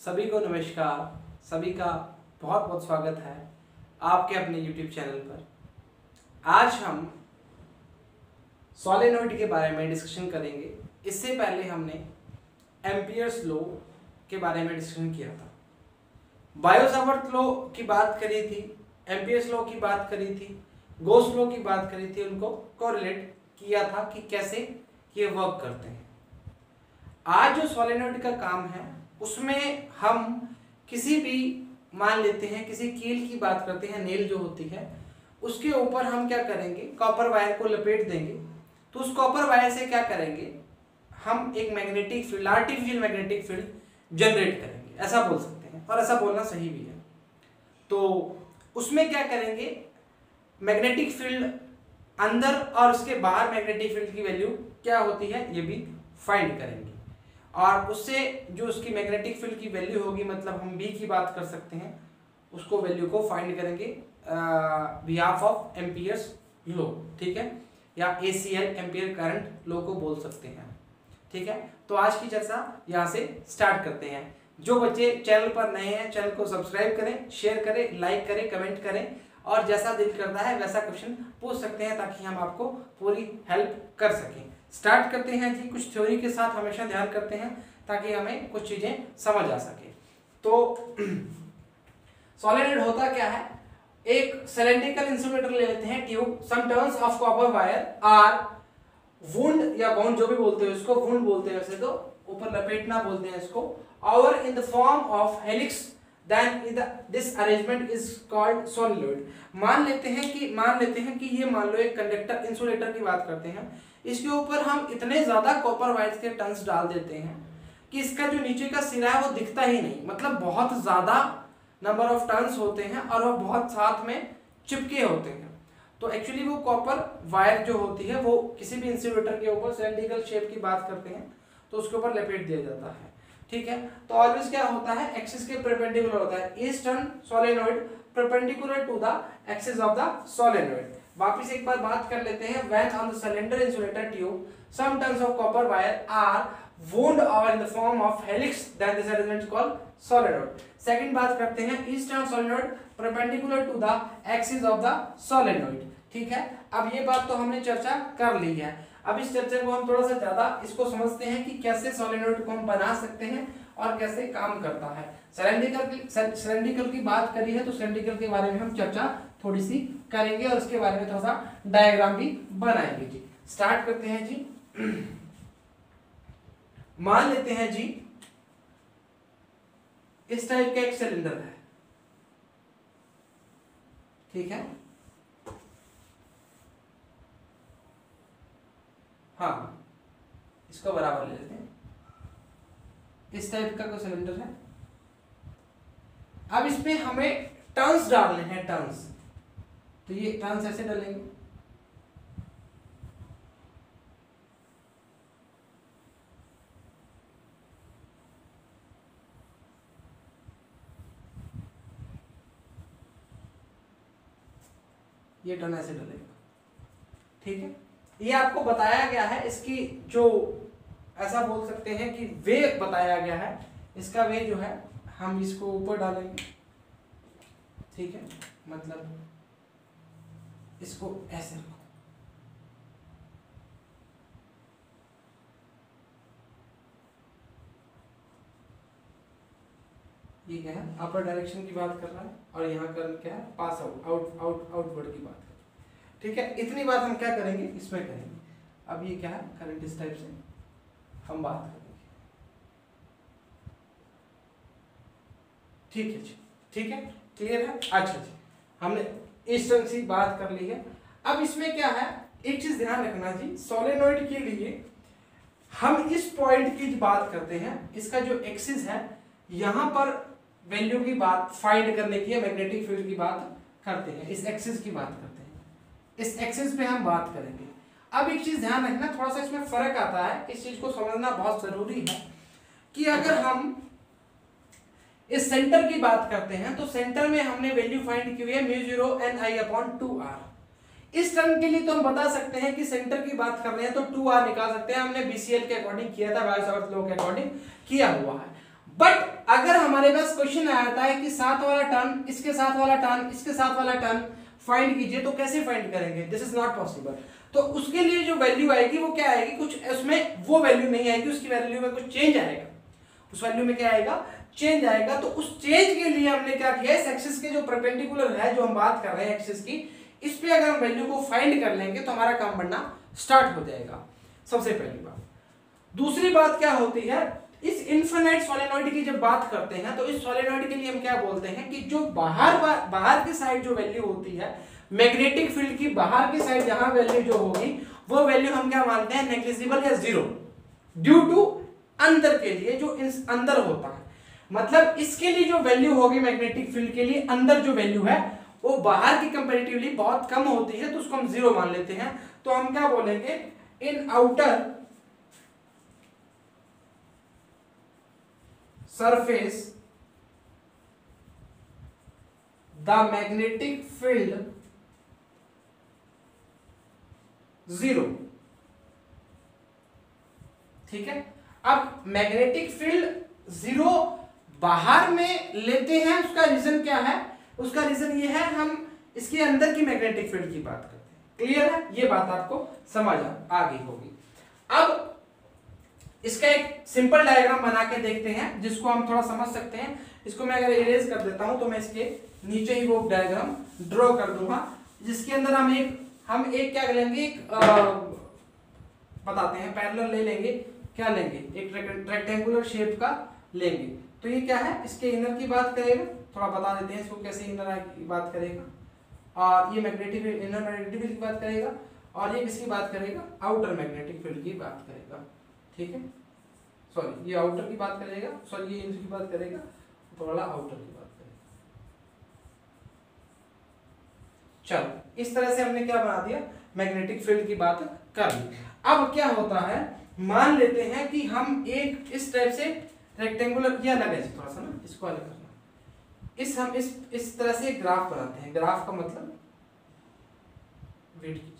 सभी को नमस्कार। सभी का बहुत बहुत स्वागत है आपके अपने YouTube चैनल पर। आज हम सोलेनॉइड के बारे में डिस्कशन करेंगे। इससे पहले हमने एम्पियर्स लॉ के बारे में डिस्कशन किया था, बायो-सावर्त लॉ की बात करी थी, एम्पियर्स लॉ की बात करी थी, गॉस लॉ की बात करी थी, उनको कोरिलेट किया था कि कैसे ये वर्क करते हैं। आज जो सोलेनॉइड का काम है उसमें हम किसी भी मान लेते हैं किसी कील की बात करते हैं, नेल जो होती है उसके ऊपर हम क्या करेंगे, कॉपर वायर को लपेट देंगे। तो उस कॉपर वायर से क्या करेंगे, हम एक magnetic field, artificial magnetic field generate करेंगे, ऐसा बोल सकते हैं और ऐसा बोलना सही भी है। तो उसमें क्या करेंगे, मैग्नेटिक फील्ड अंदर और उसके बाहर मैग्नेटिक फील्ड की वैल्यू क्या होती है ये भी फाइंड करेंगे और उससे जो उसकी मैग्नेटिक फील्ड की वैल्यू होगी, मतलब हम बी की बात कर सकते हैं, उसको वैल्यू को फाइंड करेंगे बिहाफ ऑफ एम्पियर्स लॉ, ठीक है, या ACL एम्पियर करंट लॉ को बोल सकते हैं, ठीक है। तो आज की चर्चा यहाँ से स्टार्ट करते हैं। जो बच्चे चैनल पर नए हैं चैनल को सब्सक्राइब करें, शेयर करें, लाइक करें, कमेंट करें और जैसा दिल करता है वैसा क्वेश्चन पूछ सकते हैं ताकि हम आपको पूरी हेल्प कर सकें। स्टार्ट करते हैं जी। कुछ थ्योरी के साथ हमेशा ध्यान करते हैं ताकि हमें कुछ चीजें समझ आ सके। तो सोलेनॉइड होता क्या है, एक सिलेंड्रिकल इंसुलेटर ले लेते हैं, tube, some turns of copper wire are wound या बाउंड जो भी बोलते हैं उसको, वुंड बोलते हैं वैसे तो, ऊपर लपेटना बोलते हैं इसको, और in the form of helix, then this arrangement is called solenoid। मान लेते हैं कि ये मान लो एक कंडक्टर इंसुलेटर की बात करते हैं, इसके ऊपर हम इतने ज्यादा कॉपर वायर्स के टर्न्स डाल देते हैं कि इसका जो नीचे का सिरा है वो दिखता ही नहीं, मतलब बहुत ज्यादा नंबर ऑफ टर्न्स होते हैं और वो बहुत साथ में चिपके होते हैं। तो एक्चुअली वो कॉपर वायर जो होती है वो किसी भी इंसुलेटर के ऊपर सिलेंड्रिकल शेप की बात करते हैं तो उसके ऊपर लपेट दिया जाता है, ठीक है। तो ऑलवेज क्या होता है, एक्सिस के परपेंडिकुलर होता है। Each turn solenoid perpendicular to the axis of the solenoid. वापस एक बार बात कर लेते हैं, when on the cylinder insulator tube some turns of copper wire are wound or in the form of helix, then this arrangement is called solenoid। Second बात करते हैं, each turn solenoid perpendicular to the axis of the solenoid, ठीक है। अब ये बात तो हमने चर्चा कर ली है। अब इस चर्चा को हम थोड़ा सा ज्यादा इसको समझते हैं कि कैसे सोलेनॉइड को हम बना सकते हैं और कैसे काम करता है। सिलेंड्रिकल की बात करी है तो सिलेंड्रिकल के बारे में हम चर्चा थोड़ी सी करेंगे और उसके बारे में थोड़ा सा डायग्राम भी बनाएंगे जी। स्टार्ट करते हैं जी। मान लेते हैं जी इस टाइप का एक सिलेंडर है, ठीक है, हाँ इसको बराबर ले लेते हैं। इस टाइप का कोई सिलेंडर है। अब इसमें हमें टर्न्स डालने हैं, टर्न्स, तो ये टर्न्स ऐसे डालेंगे, ये टर्न ऐसे डलेगा, ठीक है। ये आपको बताया गया है, इसकी जो ऐसा बोल सकते हैं कि वे बताया गया है, इसका वे जो है हम इसको ऊपर डालेंगे, ठीक है, मतलब इसको ऐसे रखो, ये क्या है, अपर डायरेक्शन की बात कर रहा है और यहाँ करंट क्या है, पास आउटवर्ड की बात कर रहा है, ठीक है। इतनी बात हम क्या करेंगे, इसमें करेंगे। अब ये क्या है, करंट इस टाइप से हम बात करेंगे, ठीक है जी, ठीक है, क्लियर है। अच्छा जी, हमने इस तरह से बात कर ली है। अब इसमें क्या है, एक चीज ध्यान रखना जी, सोलेनॉइड के लिए हम इस पॉइंट की बात करते हैं, इसका जो एक्सिस है यहां पर वैल्यू की बात फाइंड करने की, मैग्नेटिक फील्ड की बात करते हैं, इस एक्सिस की बात करते हैं, इस एक्सिस पे हम बात करेंगे। अब एक चीज ध्यान रखना, थोड़ा सा इसमें फर्क आता है, इस चीज को समझना बहुत जरूरी है कि अगर हम इस सेंटर की बात करते हैं तो सेंटर में हमने वैल्यू फाइंड की हुई है μ0 Ni/2r। इस टर्म के लिए तो हम बता सकते हैं कि सेंटर की बात कर रहे हैं तो 2r निकाल सकते हैं, हमने BCL के अकॉर्डिंग किया था, बायो-सावर्त लॉ के अकॉर्डिंग किया हुआ है। बट अगर हमारे पास क्वेश्चन आता है कि साथ वाला टर्म, इसके साथ वाला टर्म, इसके साथ वाला टर्म फाइंड कीजिए, तो कैसे फाइंड करेंगे? This is not possible. तो उसके लिए जो वैल्यू आएगी वो क्या आएगी? कुछ उसमें वो वैल्यू नहीं आएगी, उसकी वैल्यू में कुछ चेंज आएगा। उस वैल्यू में क्या आएगा? चेंज आएगा। तो उस चेंज के लिए हमने क्या किया, इस एक्सिस के जो परपेंडिकुलर है, जो हम बात कर रहे हैं एक्सिस की, इस पे अगर हम वैल्यू को फाइंड कर लेंगे तो हमारा काम बनना स्टार्ट हो जाएगा, सबसे पहली बात। दूसरी बात क्या होती है, इस इनफिनिट सोलेनॉइड की जब बात करते हैं तो इस सोलेनॉइड के लिए हम क्या बोलते हैं कि जो बाहर की साइड जो वैल्यू होती है मैग्नेटिक फील्ड की, बाहर की साइड जहां वैल्यू जो होगी वो वैल्यू हम क्या मानते हैं? नेग्लिजिबल या जीरो, ड्यू टू अंदर के लिए जो अंदर होता है। मतलब इसके लिए जो वैल्यू होगी मैग्नेटिक फील्ड के लिए अंदर जो वैल्यू है वो बाहर की कंपैरेटिवली बहुत कम होती है, तो उसको हम जीरो मान लेते हैं। तो हम क्या बोलेंगे? In outer surface the magnetic field zero. ठीक है, अब मैग्नेटिक फील्ड जीरो बाहर में लेते हैं, उसका रीजन क्या है? उसका रीजन ये है, हम इसके अंदर की मैग्नेटिक फील्ड की बात करते हैं। क्लियर है? ये बात आपको समझ आ गई होगी। अब इसका एक सिंपल डायग्राम बना के देखते हैं जिसको हम थोड़ा समझ सकते हैं। इसको मैं अगर इरेज कर देता हूं तो मैं इसके नीचे ही वो डायग्राम ड्रॉ कर दूंगा, जिसके अंदर हम एक क्या लेंगे, एक बताते हैं, पैरेलल ले लेंगे। क्या लेंगे? एक रेक्टेंगुलर शेप का लेंगे। तो ये क्या है? इसके इनर की बात करेगा, थोड़ा बता देते हैं इसको कैसे इनर की बात करेगा, और ये मैग्नेटिक इनर मैग्नेटिक फील्ड की बात करेगा, और ये किसकी बात करेगा? आउटर मैग्नेटिक फील्ड की बात करेगा। ठीक है, सॉरी ये आउटर की बात करेगा, सॉरी ये इनर की बात करेगा, तो वाला आउटर की बात करेगा। चलो, इस तरह से हमने क्या बना दिया? मैग्नेटिक फील्ड की बात कर ली। अब क्या होता है, मान लेते हैं कि हम एक इस टाइप से रेक्टेंगुलर, ये अलग है थोड़ा सा ना, इसको अलग करना। हम इस तरह से ग्राफ बनाते हैं। ग्राफ का मतलब, वेट कीजिए,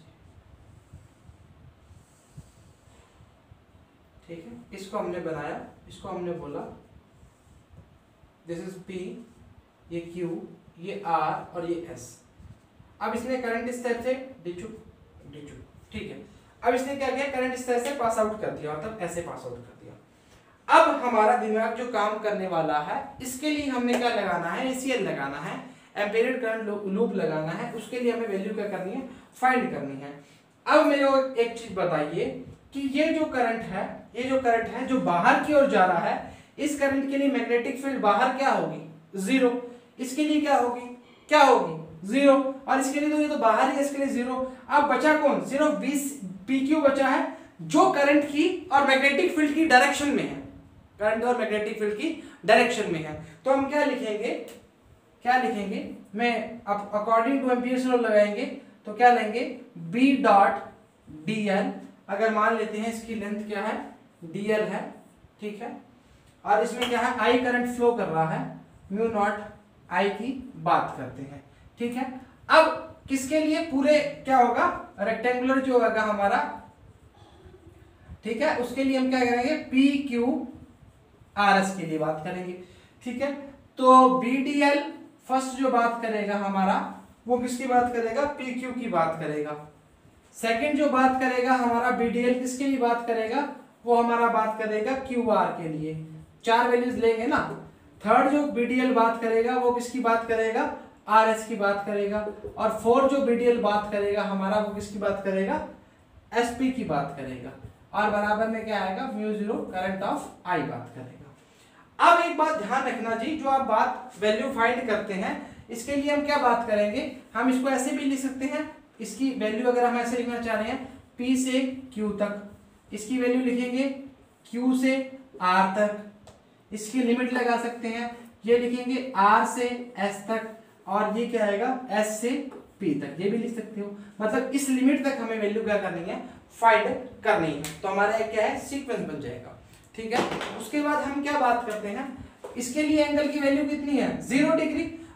ठीक है, इसको हमने बनाया, इसको हमने बोला दिस इज P, ये Q, ये R और ये S। अब इसने करंट इस टाइप से डिचू, ठीक है। अब इसने क्या किया? करंट इस तरह से पास आउट कर दिया, मतलब ऐसे पास आउट कर दिया। अब हमारा दिमाग जो काम करने वाला है, इसके लिए हमने क्या लगाना है? ACL लगाना है, एम्पीरियड करंट लूप लगाना है। उसके लिए हमें वैल्यू क्या करनी है? फाइंड करनी है। अब मेरे को एक चीज बताइए कि ये जो करंट है जो बाहर की ओर जा रहा है, इस करंट के लिए मैग्नेटिक फील्ड बाहर क्या होगी? जीरो। इसके लिए क्या होगी? जीरो। और इसके लिए तो ये तो बाहर ही है, इसके लिए जीरो। अब बचा कौन? सिर्फ PQ बचा है, जो करंट की और मैग्नेटिक फील्ड की डायरेक्शन में है, करंट और मैग्नेटिक फील्ड की डायरेक्शन में है। तो हम क्या लिखेंगे? मैं अब अकॉर्डिंग टू एम्पीयर्स लॉ लगाएंगे, तो क्या लेंगे? B dot dl। अगर मान लेते हैं इसकी लेंथ क्या है? dl है, ठीक है, और इसमें क्या है? I करंट फ्लो कर रहा है, म्यू नॉट I की बात करते हैं, ठीक है। अब किसके लिए? पूरे क्या होगा? रेक्टेंगुलर जो होगा हमारा, ठीक है, उसके लिए हम क्या करेंगे? PQRS के लिए बात करेंगे, ठीक है। तो BDL फर्स्ट जो बात करेगा हमारा, वो किसकी बात करेगा? PQ की बात करेगा। सेकंड जो बात करेगा हमारा BDL, किसके लिए बात करेगा? वो हमारा बात करेगा QR के लिए। 4 वैल्यूज लेंगे ना। थर्ड जो BDL बात करेगा वो किसकी बात करेगा? RS की बात करेगा। और फोर्थ जो BDL बात करेगा हमारा, वो किसकी बात करेगा? SP की बात करेगा। और बराबर में क्या आएगा? Mu zero current of I बात करेगा। अब एक बात ध्यान रखना जी, जो आप बात वैल्यू फाइंड करते हैं, इसके लिए हम क्या बात करेंगे? हम इसको ऐसे भी लिख सकते हैं, इसकी वैल्यू अगर हम ऐसे लिखना चाह रहे हैं, P से Q तक, इसकी वैल्यू लिखेंगे Q से R तक, इसकी लिमिट लगा सकते हैं, ये लिखेंगे R से S तक, और ये क्या आएगा? S से P तक, ये भी लिख सकते हो। मतलब इस लिमिट तक हमें वैल्यू क्या करनी है? फाइंड करनी है। तो हमारा क्या है? सीक्वेंस बन जाएगा, ठीक है। उसके बाद हम क्या बात करते हैं? इसके लिए एंगल की वैल्यू कितनी है? 0 डिग्री।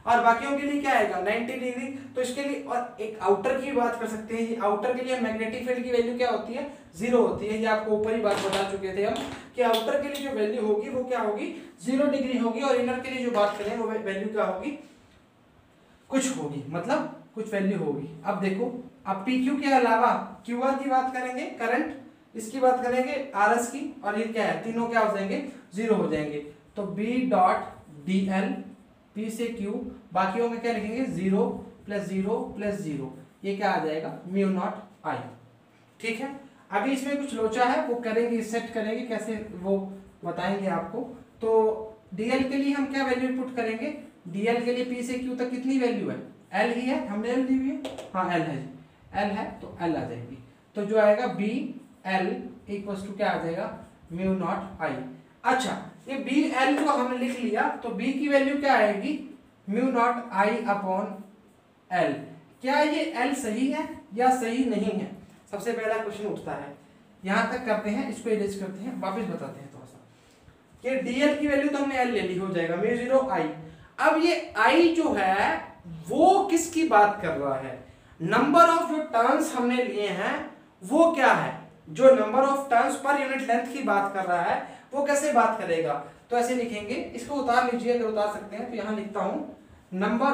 और बाकियों के लिए क्या आएगा 90 डिग्री। तो इसके लिए और एक आउटर की बात कर सकते हैं, आउटर के लिए मैग्नेटिक फील्ड की वैल्यू क्या होती है 0 होती है। ये आपको ऊपर ही बात बता चुके थे हम कि आउटर के लिए जो वैल्यू होगी वो क्या होगी 0 डिग्री होगी, और इनर के लिए जो बात करें वो वैल्यू क्या होगी कुछ होगी, मतलब कुछ वैल्यू होगी। अब देखो, अब PQ के अलावा QR की बात करेंगे, करंट इसकी बात करेंगे, RS की, और ये क्या है तीनों क्या हो जाएंगे 0 हो जाएंगे। तो B डॉट DL P से Q, बाकियों में क्या लिखेंगे 0 + 0 + 0, ये क्या आ जाएगा म्यू नॉट I। ठीक है, अभी इसमें कुछ लोचा है वो करेंगे, सेट करेंगे कैसे वो बताएंगे आपको। तो DL के लिए हम क्या वैल्यू पुट करेंगे, DL के लिए P से Q तक कितनी वैल्यू है L ही है, हमने L दी हुई है, हाँ L है, L है तो L आ जाएगी। तो जो आएगा BL इक्वल्स टू क्या आ जाएगा म्यू नॉट I। अच्छा, ये BL को हमने लिख लिया, तो B की वैल्यू क्या आएगी mu naught I upon L। क्या ये L सही है या सही नहीं है, सबसे पहला क्वेश्चन उठता है। यहां तक करते हैं, इसको इरेज करते हैं, वापस बताते हैं थोड़ा सा। ये DL की वैल्यू तो हमने L ले ली, हो जाएगा म्यू 0 I। अब ये I जो है वो किसकी बात कर रहा है, नंबर ऑफ जो टर्न्स हमने लिए हैं वो क्या है, जो number of turns per unit length की बात कर रहा है वो कैसे बात करेगा। तो ऐसे लिखेंगे, इसको उतार लीजिए अगर उतार सकते हैं, तो यहां लिखता हूं number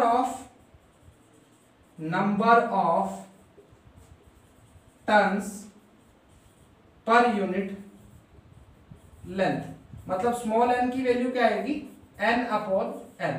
of turns per unit length, मतलब स्मॉल n की वैल्यू क्या आएगी n अपॉन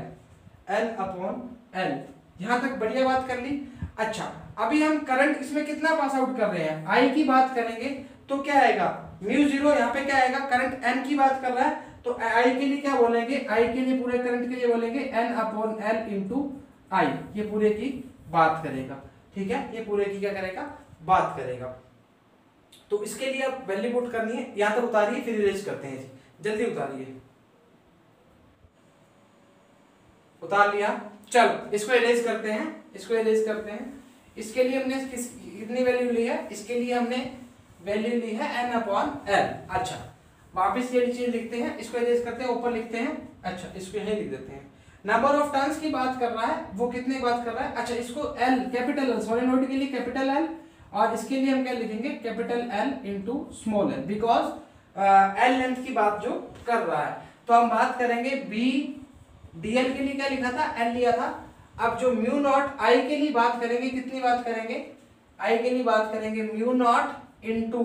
l। यहां तक बढ़िया बात कर ली। अच्छा, अभी हम करंट इसमें कितना पास आउट कर रहे हैं I की बात करेंगे, तो क्या आएगा म्यू 0, यहाँ पे क्या आएगा करंट n की बात कर रहा है, तो I के लिए क्या बोलेंगे, I के लिए पूरे करंट के लिए बोलेंगे n upon l into I, ये पूरे की बात करेगा। ठीक है, ये पूरे की क्या करेगा बात करेगा। तो इसके लिए अब वैल्यू पुट करनी है, यहां तक उतारिए फिर इरेज करते हैं, जल्दी उतारिए। उतार लिया, चलो इसको इरेज करते हैं, इसके लिए हमने कितनी वैल्यू ली है, इसके लिए हमने वैल्यू ली है n अपॉन l। अच्छा, वापस ये चीज लिखते हैं, इसको इरेज करते हैं, ऊपर लिखते हैं। अच्छा, इसको यहीं लिख देते हैं, नंबर ऑफ टर्न्स की बात कर रहा है, वो कितने की बात कर रहा है। अच्छा, इसको L कैपिटल L सोलेनोइड के लिए कैपिटल L, और इसके लिए हम क्या लिखेंगे capital L into small l, because L length की बात जो कर रहा है। तो हम बात करेंगे B DL के लिए क्या लिखा था L लिया था। अब जो म्यू नॉट I के लिए बात करेंगे, कितनी बात करेंगे I के लिए बात करेंगे mu naught into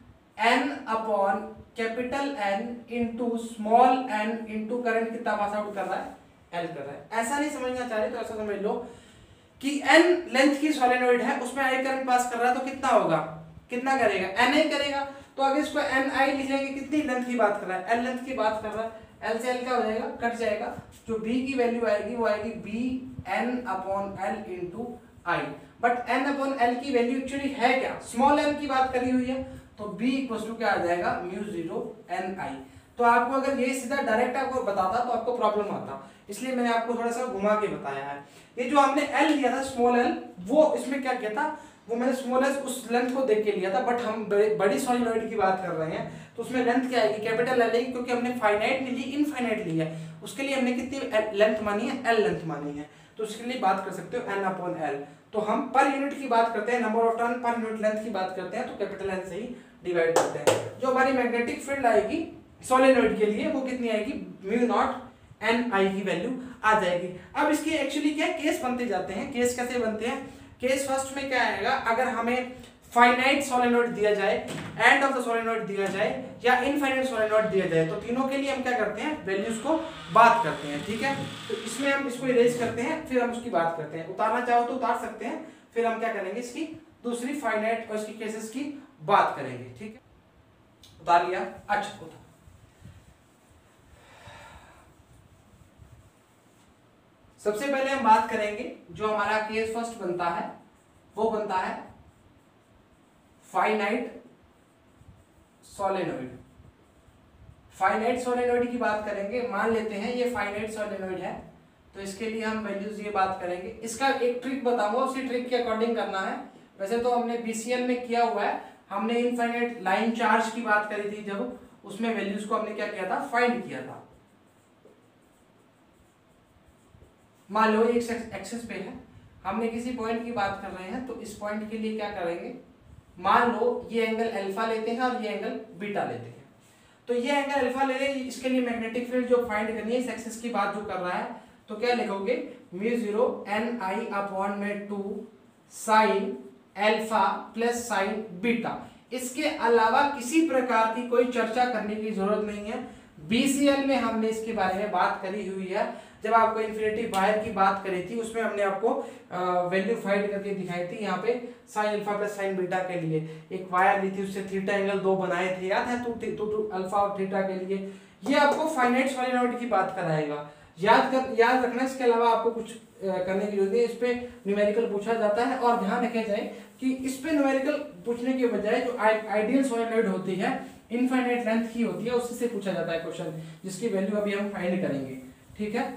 n upon capital N into small n into current कितना पास आउट कर रहा है L कर रहा है। ऐसा नहीं समझना चाह रहे तो ऐसा समझ लो कि n लेंथ की सोलेनोइड है, उसमें I करंट पास कर रहा है, तो कितना होगा, कितना करेगा NI करेगा। तो अगर इसको NI लिख लेंगे, कितनी लेंथ की बात कर रहा है L लेंथ की बात कर रहा है, L से L क्या हो जाएगा कट जाएगा, जो B की वैल्यू आएगी वो आएगी BN upon L into I। But n upon L की वैल्यू एक्चुअली है क्या, स्मॉल n की बात करी हुई है, तो B इक्वल टू क्या आ जाएगा म्यू 0 NI। तो आपको अगर ये सीधा डायरेक्ट आपको बताता तो आपको प्रॉब्लम आता, इसलिए मैंने आपको थोड़ा सा घुमा के बताया है। ये जो हमने L लिया था स्मॉल l, वो इसमें क्या किया था, वो मैंने स्मॉल s उस लेंथ को देख के लिया था, बट हम बड़ी सोलेनोइड की बात कर रहे हैं तो उसमें लेंथ क्या आएगी कैपिटल L आएगी, क्योंकि हमने फाइनाइट नहीं ली इनफाइनाइट ली है, उसके लिए हमने कितनी लेंथ मानी है L लेंथ मानी है, तो उसके लिए बात कर सकते हो n अपॉन L। तो हम पर यूनिट की बात करते हैं, number of turn per unit length की बात करते हैं, तो कैपिटल N से ही डिवाइड करते हैं। जो हमारी मैग्नेटिक फील्ड आएगी सोलेनोइड के लिए वो कितनी आएगी म्यू नॉट NI की वैल्यू आ जाएगी। अब इसके एक्चुअली क्या केस बनते जाते हैं, केस कैसे बनते हैं, केस फर्स्ट में क्या आएगा, अगर हमें फाइनाइट सोलेनोइड दिया जाए, एंड ऑफ द सोलेनोइड दिया जाए, या इनफाइनाइट सोलेनोइड दिया जाए, तो तीनों के लिए हम क्या करते हैं वैल्यूज को बात करते हैं। ठीक है, तो इसमें हम इसको इरेज करते हैं, फिर हम उसकी बात करते हैं। उतारना चाहो तो उतार सकते हैं, फिर हम क्या करेंगे इसकी दूसरी फाइनाइट और इसकी केसेस की बात करेंगे। ठीक है, उतार लिया। अच्छा, उतार सबसे पहले हम बात करेंगे, जो हमारा केस फर्स्ट बनता है वो बनता है फाइनाइट सोलेनोइड। फाइनाइट सोलेनोइड की बात करेंगे, मान लेते हैं ये फाइनाइट सोलेनोइड है, तो इसके लिए हम वैल्यूज ये बात करेंगे। इसका एक ट्रिक बताऊंगा, उसी ट्रिक के अकॉर्डिंग करना है। वैसे तो हमने BCL में किया हुआ है, हमने इनफाइनाइट लाइन चार्ज की बात करी थी, जब उसमें वैल्यूज को हमने क्या किया था फाइंड किया था। मान लो एक एक्सिस पे है, हमने किसी पॉइंट की बात कर रहे हैं, तो इस पॉइंट के लिए क्या करेंगे, मान लो ये एंगल अल्फा लेते हैं और ये एंगल बीटा लेते हैं। तो ये एंगल अल्फा ले लें, इसके लिए मैग्नेटिक फील्ड जो फाइंड करनी है इस एक्सिस की बात जो कर रहा है, तो क्या लिखोगे म्यू 0 ni अपॉन में 2 sine alpha plus sine beta. इसके अलावा किसी प्रकार की कोई चर्चा करने की जरूरत नहीं है। बीसीएल में हमने इसके बारे में बात करी हुई है, जब आपको इन्फिनिटी वायर की बात करी थी उसमें हमने आपको वैल्यू फाइंड करके दिखाई थी। यहाँ पे sine alpha plus sine beta के लिए एक वायर ली थी, उससे थीटा एंगल 2 बनाए थे, याद है, तो अल्फा और थीटा के लिए। ये आपको फाइनाइट सोलेनोइड की बात कराएगा, याद रखना। इसके अलावा आपको कुछ करने की जरूरत है। इस पे न्यूमेरिकल पूछा जाता है, और ध्यान रखा जाए कि इस पे न्यूमेरिकल पूछने के बजाय जो आइडियल सोलेनोइड होती है इनफाइनाइट लेंथ की होती है, उससे पूछा जाता है क्वेश्चन, जिसकी वैल्यू अभी हम फाइंड करेंगे। ठीक है,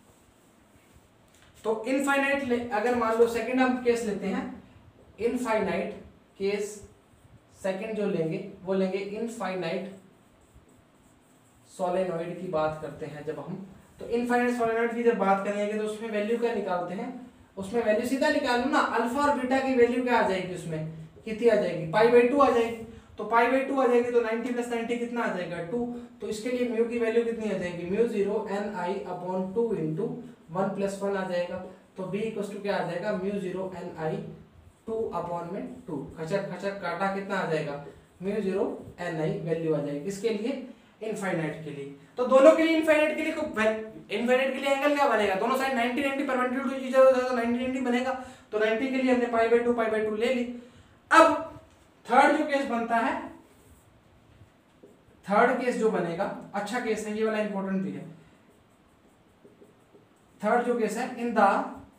तो इनफाइनाइट अगर मान लो सेकंड हम केस लेते हैं, इनफाइनाइट केस सेकंड जो लेंगे वो लेंगे इनफाइनाइट सोलेनोइड की बात करते हैं जब हम। तो इनफाइनाइट सोलेनोइड की जब बात करेंगे तो उसमें वैल्यू क्या निकालते हैं, उसमें वैल्यू सीधा निकालो ना, अल्फा और बीटा की वैल्यू क्या आ जाएगी, उसमें कितनी आ जाएगी, पाई/2 आ जाएगी। तो पाई/2 आ जाएगी तो 90 प्लस 90 कितना आ जाएगा 2। तो इसके लिए म्यू की वैल्यू कितनी आ जाएगी, mu 0 ni upon 2 into 1 plus 1 आ जाएगा। तो b इक्वल टू क्या आ जाएगा, म्यू 0 ni 2 अपॉन में 2, खचक खचक काटा कितना आ जाएगा, म्यू 0 ni वैल्यू आ जाएगी। इसके लिए इनफाइनाइट के लिए, तो दोनों के लिए इनफाइनाइट के लिए इनफाइनाइट के लिए एंगल क्या बनेगा, दोनों side 90 90 perpendicular to each other, तो 90 90 बनेगा। तो 90 के लिए हमने पाई/2 ले ली। अब थर्ड जो केस बनता है, थर्ड केस जो बनेगा, अच्छा केस है ये वाला, इंपॉर्टेंट भी है। थर्ड जो केस है, in the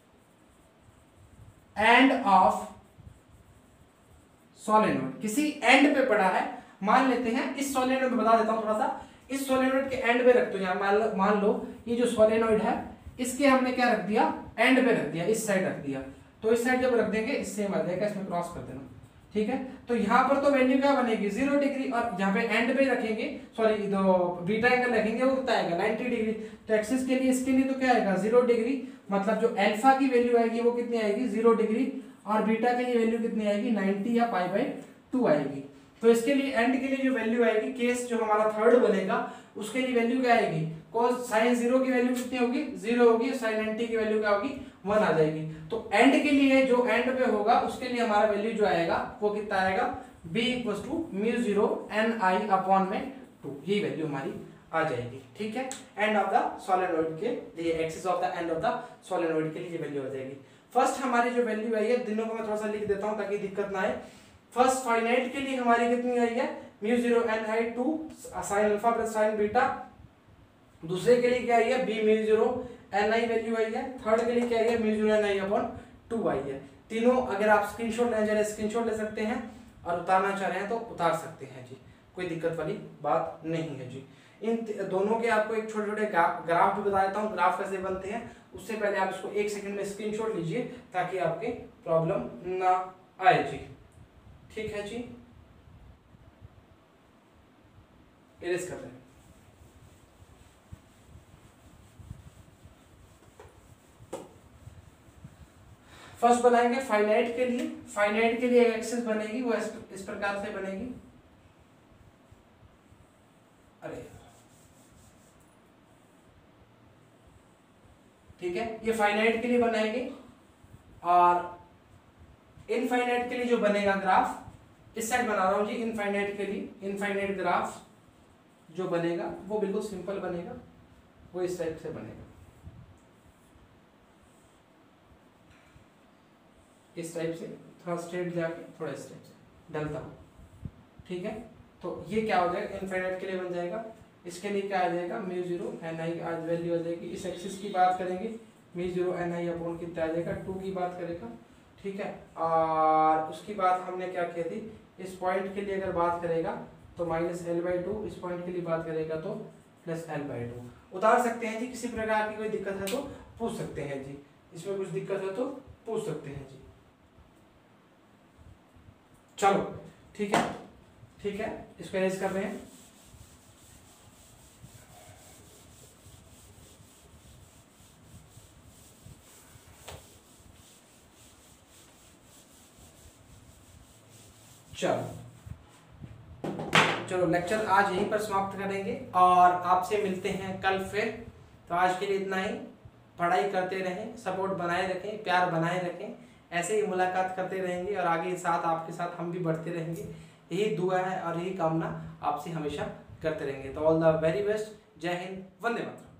end of solenoid, किसी एंड पे पड़ा है, मान लेते हैं इस सोलेनोइड में, बता देता हूं थोड़ा सा, इस सोलेनोइड के एंड पे रख दो। यहाँ मान लो ये जो सोलेनोइड है इसके हमने क्या रख दिया, एंड पे रख दिया, इस साइड रख दिया। तो इस साइड जब रख देंगे इससे आ जाएगा, इसमें क्रॉस कर देना। ठीक है, तो यहाँ पर तो वैल्यू क्या बनेगी 0 डिग्री, और यहाँ पे एंड पे रखेंगे, सॉरी जो बीटा एंगल रखेंगे वो कितना आएगा 90 डिग्री। तो एक्सिस के लिए, इसके लिए तो क्या आएगा 0 डिग्री, मतलब जो अल्फा की वैल्यू आएगी वो कितनी आएगी 0 डिग्री, और बीटा के लिए वैल्यू कितनी आएगी 90 या पाई/2 आएगी। तो इसके लिए एंड के लिए जो वैल्यू आएगी, केस जो हमारा थर्ड बनेगा उसके लिए वैल्यू क्या आएगी, cos sin 0 की वैल्यू कितनी होगी 0 होगी, sin 90 की वैल्यू क्या होगी 1 आ जाएगी। तो एंड के लिए जो एंड पे होगा उसके लिए हमारा वैल्यू जो आएगा वो कितना आएगा, b equals to mu 0 ni upon में 2, ये वैल्यू हमारी आ जाएगी। ठीक है, एंड ऑफ द सोलेनोइड के लिए, axis of the end of the solenoid के लिए ये वैल्यू आ जाएगी। फर्स्ट हमारी जो वैल्यू आई है, दिनों को मैं थोड़ा सा लिख देता हूं ताकि दिक्कत ना आए। फर्स्ट फाइनाइट के लिए हमारी कितनी आई है, mu 0 ni 2 sin alpha plus sin beta. दूसरे के लिए क्या आई है, b म्यू 0 ni वैल्यू आई है। थर्ड के लिए क्या आई है, म्यू 0 ni अपॉन 2 आई है। तीनों अगर आप स्क्रीनशॉट लेना चाह रहे हैं स्क्रीनशॉट ले सकते हैं, और उतारना चाह रहे हैं तो उतार सकते हैं जी, कोई दिक्कत वाली बात नहीं है जी। इन दोनों के आपको एक छोटे छोटे ग्राफ भी बता देता हूँ, ग्राफ कैसे बनते हैं। उससे पहले आप इसको 1 सेकंड में स्क्रीनशॉट लीजिए ताकि आपके प्रॉब्लम ना आए जी। ठीक है जी, इरेज कर रहे हैं। फर्स्ट बनाएंगे फाइनाइट के लिए, फाइनाइट के लिए एक्सिस बनेगी वो इस प्रकार से बनेगी। अरे ठीक है, ये फाइनाइट के लिए बनाएंगे, और इनफाइनाइट के लिए जो बनेगा ग्राफ, इस साइड बना रहा हूं जी इनफाइनाइट के लिए। इनफाइनाइट ग्राफ जो बनेगा वो बिल्कुल सिंपल बनेगा, वो इस टाइप से बनेगा, इस टाइप से, थोड़ा स्ट्रेट जाके थोड़ा इस टाइप से ढलता हो। ठीक है, तो ये क्या हो जाएगा, इनफाइनाइट के लिए बन जाएगा। इसके लिए क्या आ जाएगा, म्यू 0 ni आज वैल्यू आ जाएगी। इस एक्सिस की बात करेंगे, म्यू 0 ni अपॉन कितना आ जाएगा 2 की बात करेगा। ठीक है, और उसकी बात हमने क्या की थी, इस पॉइंट के लिए अगर बात करेगा तो -l/2, इस पॉइंट के लिए बात करेगा तो +l/2। उतार सकते हैं जी, किसी प्रकार की कोई दिक्कत है तो पूछ सकते हैं जी, इसमें कुछ दिक्कत है तो पूछ सकते हैं जी। चलो ठीक है, ठीक है, इसको अरेंज कर रहे हैं। चलो लेक्चर आज यहीं पर समाप्त करेंगे और आपसे मिलते हैं कल फिर। तो आज के लिए इतना ही। पढ़ाई करते रहें, सपोर्ट बनाए रखें, प्यार बनाए रखें, ऐसे ही मुलाकात करते रहेंगे और आगे साथ आपके साथ हम भी बढ़ते रहेंगे। यही दुआ है और यही कामना आपसे हमेशा करते रहेंगे। तो ऑल द वेरी बेस्ट। जय हिंद, वंदे मातरम।